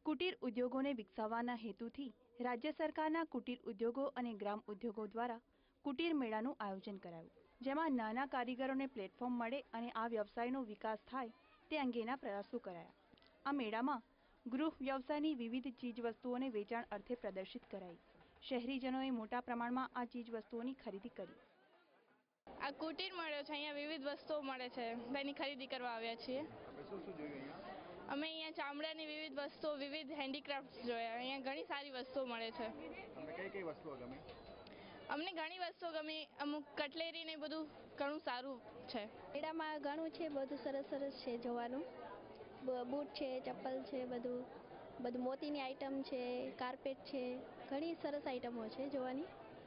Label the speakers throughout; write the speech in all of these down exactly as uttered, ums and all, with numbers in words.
Speaker 1: કુટીર ઉદ્યોગોને વિકસાવવાના હેતુથી રાજ્ય સરકારના કુટીર ઉદ્યોગો અને ગ્રામ ઉદ્યોગો દ્વારા કુટીર મેળાનું આયોજન કરાયું, જેમાં નાના કારીગરોને પ્લેટફોર્મ મળે અને આ વ્યવસાયનો વિકાસ થાય તે અંગેના પ્રયાસો કરાયા. આ મેળામાં ગૃહ વ્યવસાયની વિવિધ ચીજવસ્તુઓને વેચાણ અર્થે પ્રદર્શિત કરાઈ. શહેરીજનોએ મોટા પ્રમાણમાં આ ચીજવસ્તુઓની ખરીદી કરી.
Speaker 2: આ કુટીર મેળો છે, અહીંયા વિવિધ વસ્તુઓ મળે છે, તેની ખરીદી કરવા આવ્યા છીએ. અમે અહીંયા ચામડાની વિવિધ વસ્તુઓ, વિવિધ હેન્ડીક્રાફ્ટ જોયા. અહીંયા ઘણી સારી વસ્તુઓ મળે છે.
Speaker 3: કઈ કઈ વસ્તુઓ ગમે?
Speaker 2: અમને ઘણી વસ્તુઓ ગમી. અમુક કટલેરી ને બધું ઘણું સારું છે.
Speaker 4: મેળામાં ઘણું છે, બધું સરસ સરસ છે જોવાનું. બૂટ છે, ચપ્પલ છે, બધું બધું મોતીની આઈટમ છે, કાર્પેટ છે, ઘણી સરસ આઈટમો છે જોવાની.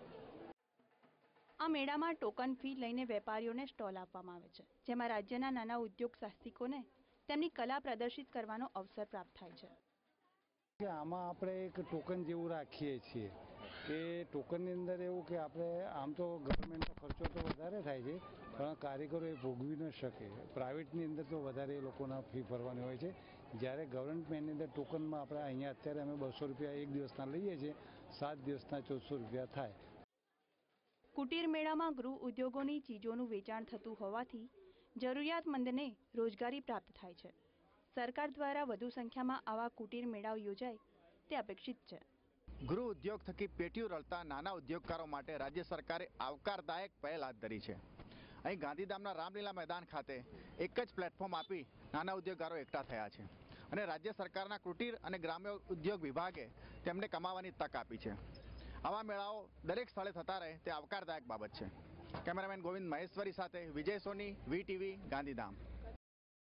Speaker 1: આ મેળામાં ટોકન ફી લઈને વેપારીઓને સ્ટોલ આપવામાં આવે છે, જેમાં રાજ્યના નાના ઉદ્યોગ સાહસિકોને તેમની કલા પ્રદર્શિત કરવાનો અવસર પ્રાપ્ત થાય છે.
Speaker 5: આમાં આપણે એક ટોકન જેવું રાખીએ છીએ કે ટોકનની અંદર એવું કે આપણે આમ તો ગવર્મેન્ટનો ખર્ચો તો વધારે થાય છે, પણ કારીગરો એ ભોગવી ન શકે. પ્રાઇવેટની અંદર તો વધારે એ લોકોના ફી ભરવાની હોય છે, જ્યારે ગવર્મેન્ટની અંદર ટોકનમાં આપણે અહીંયા અત્યારે અમે બસો રૂપિયા એક દિવસના લઈએ છીએ, સાત દિવસના ચૌદસો રૂપિયા થાય.
Speaker 1: કુટીર મેળામાં ગૃહ ઉદ્યોગોની ચીજોનું વેચાણ થતું હોવાથી જરૂરિયાતમંદને રોજગારી પ્રાપ્ત થાય છે. સરકાર દ્વારા વધુ સંખ્યામાં આવા કુટીર મેળાઓ યોજાય તે અપેક્ષિત છે.
Speaker 3: ગૃહ ઉદ્યોગ થકી પેટીઓ રળતા નાના ઉદ્યોગકારો માટે રાજ્ય સરકારે આવકારદાયક પહેલ હાથ ધરી છે. અહીં ગાંધીધામના રામલીલા મેદાન ખાતે એક જ પ્લેટફોર્મ આપી નાના ઉદ્યોગકારો એકઠા થયા છે અને રાજ્ય સરકારના કુટીર અને ગ્રામ્ય ઉદ્યોગ વિભાગે તેમને કમાવાની તક આપી છે. આવા મેળાઓ દરેક સ્થળે થતા રહે તે આવકારદાયક બાબત છે. કેમેરામેન ગોવિંદ મહેશ્વરી સાથે વિજય સોની, વી ટીવી, ગાંધીધામ.